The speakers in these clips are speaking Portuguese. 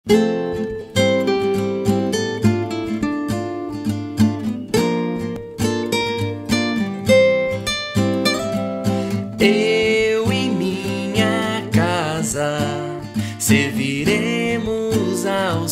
Eu e minha casa serviremos ao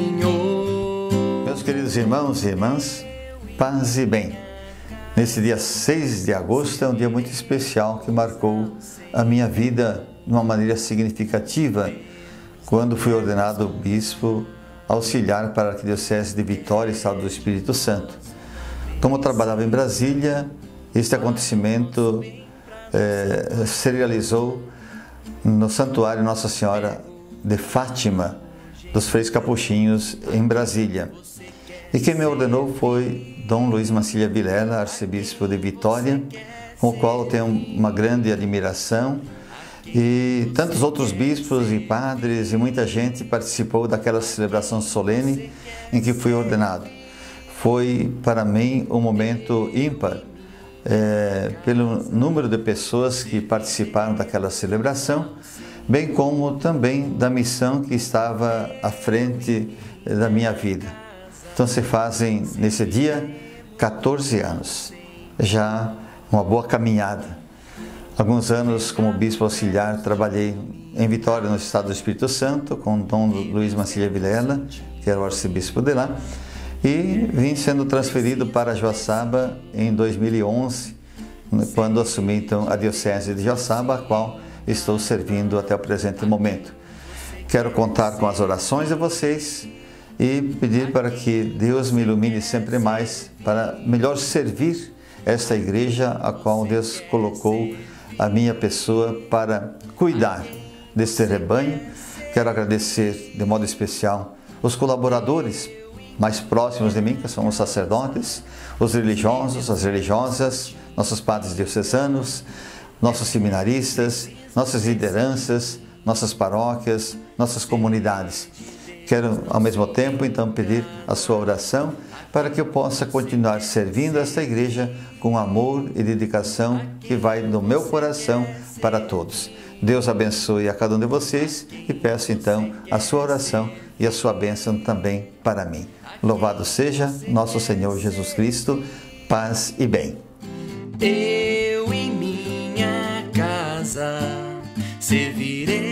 Senhor. Meus queridos irmãos e irmãs, paz e bem. Nesse dia 6 de agosto é um dia muito especial que marcou a minha vida de uma maneira significativa, quando fui ordenado bispo auxiliar para a Arquidiocese de Vitória, Estado do Espírito Santo. Como eu trabalhava em Brasília, este acontecimento se realizou no Santuário Nossa Senhora de Fátima, dos Freis Capuchinhos, em Brasília. E quem me ordenou foi Dom Luiz Mancilha Vilela, arcebispo de Vitória, com o qual eu tenho uma grande admiração, e tantos outros bispos e padres e muita gente participou daquela celebração solene em que fui ordenado. Foi para mim um momento ímpar, pelo número de pessoas que participaram daquela celebração, bem como também da missão que estava à frente da minha vida. Então se fazem nesse dia 14 anos, já uma boa caminhada. Alguns anos como bispo auxiliar trabalhei em Vitória, no Estado do Espírito Santo, com Dom Luiz Mancilha Vilela, que era o arcebispo de lá, e vim sendo transferido para Joaçaba em 2011, quando assumi então a Diocese de Joaçaba, a qual estou servindo até o presente momento. Quero contar com as orações de vocês e pedir para que Deus me ilumine sempre mais para melhor servir esta igreja a qual Deus colocou a minha pessoa para cuidar deste rebanho. Quero agradecer de modo especial os colaboradores mais próximos de mim, que são os sacerdotes, os religiosos, as religiosas, nossos padres diocesanos, nossos seminaristas, nossas lideranças, nossas paróquias, nossas comunidades. Quero, ao mesmo tempo, então, pedir a sua oração para que eu possa continuar servindo esta igreja com amor e dedicação que vai do meu coração para todos. Deus abençoe a cada um de vocês e peço, então, a sua oração e a sua bênção também para mim. Louvado seja nosso Senhor Jesus Cristo. Paz e bem. Eu e minha casa servirei